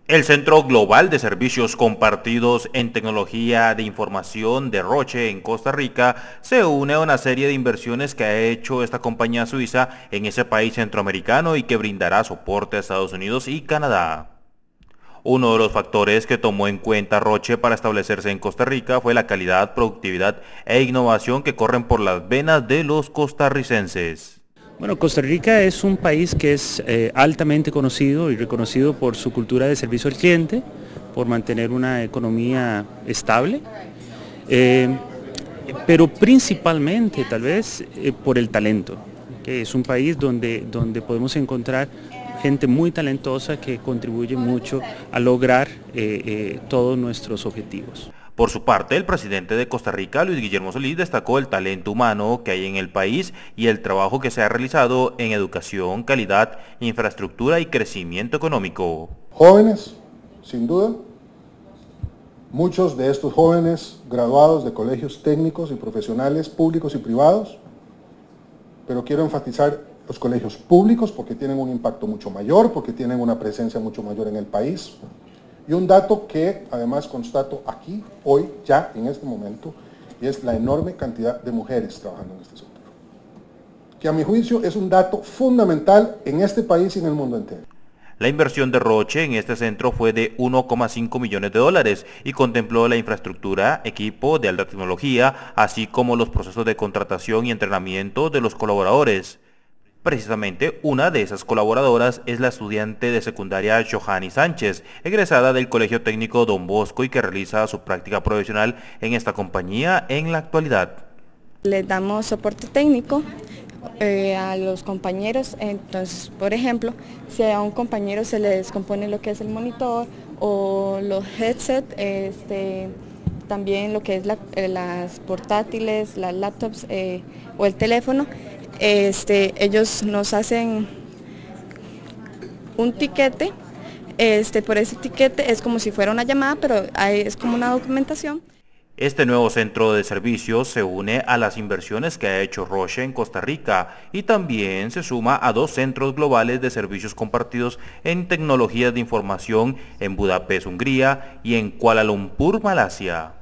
El Centro Global de Servicios Compartidos en Tecnología de Información de Roche en Costa Rica se une a una serie de inversiones que ha hecho esta compañía suiza en ese país centroamericano y que brindará soporte a Estados Unidos y Canadá. Uno de los factores que tomó en cuenta Roche para establecerse en Costa Rica fue la calidad, productividad e innovación que corren por las venas de los costarricenses. Bueno, Costa Rica es un país que es altamente conocido y reconocido por su cultura de servicio al cliente, por mantener una economía estable, pero principalmente tal vez por el talento, que es un país donde podemos encontrar gente muy talentosa que contribuye mucho a lograr todos nuestros objetivos. Por su parte, el presidente de Costa Rica, Luis Guillermo Solís, destacó el talento humano que hay en el país y el trabajo que se ha realizado en educación, calidad, infraestructura y crecimiento económico. Jóvenes, sin duda, muchos de estos jóvenes graduados de colegios técnicos y profesionales públicos y privados, pero quiero enfatizar los colegios públicos porque tienen un impacto mucho mayor, porque tienen una presencia mucho mayor en el país. Y un dato que además constato aquí, hoy, ya en este momento, y es la enorme cantidad de mujeres trabajando en este sector. Que a mi juicio es un dato fundamental en este país y en el mundo entero. La inversión de Roche en este centro fue de 1,5 millones de dólares y contempló la infraestructura, equipo de alta tecnología, así como los procesos de contratación y entrenamiento de los colaboradores. Precisamente una de esas colaboradoras es la estudiante de secundaria Johanny Sánchez, egresada del Colegio Técnico Don Bosco y que realiza su práctica profesional en esta compañía en la actualidad. Les damos soporte técnico a los compañeros, entonces por ejemplo, si a un compañero se le descompone lo que es el monitor o los headsets, también lo que es las portátiles, las laptops o el teléfono, ellos nos hacen un tiquete, por ese tiquete es como si fuera una llamada, pero es como una documentación. Este nuevo centro de servicios se une a las inversiones que ha hecho Roche en Costa Rica y también se suma a 2 centros globales de servicios compartidos en tecnologías de información en Budapest, Hungría y en Kuala Lumpur, Malasia.